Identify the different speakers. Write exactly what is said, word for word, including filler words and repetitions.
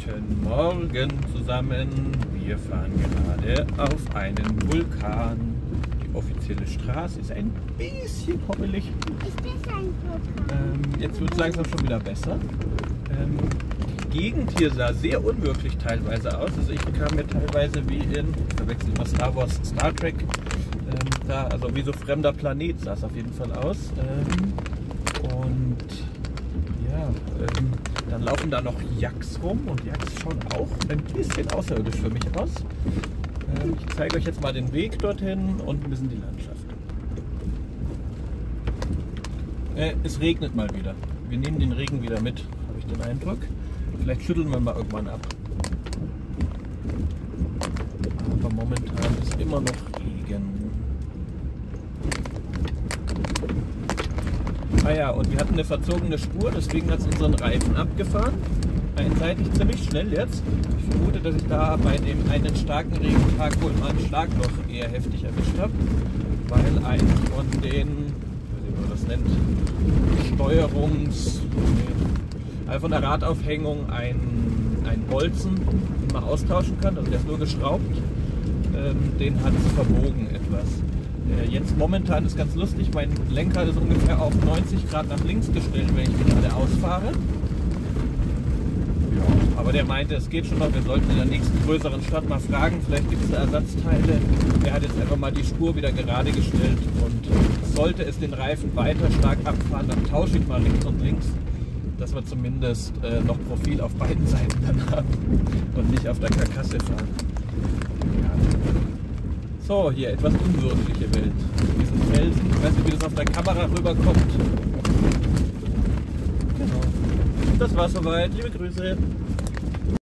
Speaker 1: Guten Morgen zusammen. Wir fahren gerade auf einen Vulkan. Die offizielle Straße ist ein bisschen hoppelig.
Speaker 2: Ist das ein Vulkan?
Speaker 1: Ähm, jetzt wird es langsam schon wieder besser. Ähm, die Gegend hier sah sehr unwirklich teilweise aus. Also ich kam mir teilweise wie in, ich verwechsel immer Star Wars, Star Trek, ähm, da, also wie so fremder Planet sah es auf jeden Fall aus. Ähm, und ja, ähm, dann laufen da noch Yaks rum und Yaks schauen auch ein bisschen außerirdisch für mich aus. Ähm, ich zeige euch jetzt mal den Weg dorthin und ein bisschen die Landschaft. Äh, es regnet mal wieder. Wir nehmen den Regen wieder mit, habe ich den Eindruck. Vielleicht schütteln wir mal irgendwann ab. Aber momentan ist immer noch Regen. Ah ja, und wir hatten eine verzogene Spur, deswegen hat es unseren Reifen abgefahren. Einseitig ziemlich schnell jetzt. Ich vermute, dass ich da bei dem einen starken Regentag wohl mal ein Schlagloch eher heftig erwischt habe, weil ein von den, wie man das nennt, Steuerungs... also von der Radaufhängung ein, ein Bolzen, den man austauschen kann, also der ist nur geschraubt, ähm, den hat es verbogen etwas. Äh, jetzt momentan ist ganz lustig, mein Lenker ist ungefähr auf neunzig Grad nach links gestellt, wenn ich gerade ausfahre. Ja, aber der meinte, es geht schon noch, wir sollten in der nächsten größeren Stadt mal fragen, vielleicht gibt es da Ersatzteile. Er hat jetzt einfach mal die Spur wieder gerade gestellt und sollte es den Reifen weiter stark abfahren, dann tausche ich mal rechts und links, dass wir zumindest äh, noch Profil auf beiden Seiten dann haben und nicht auf der Karkasse fahren. Ja. So, hier etwas unwirtliche Welt. Diesen Felsen, ich weiß nicht, wie das auf der Kamera rüberkommt. Genau. Das war's soweit. Liebe Grüße.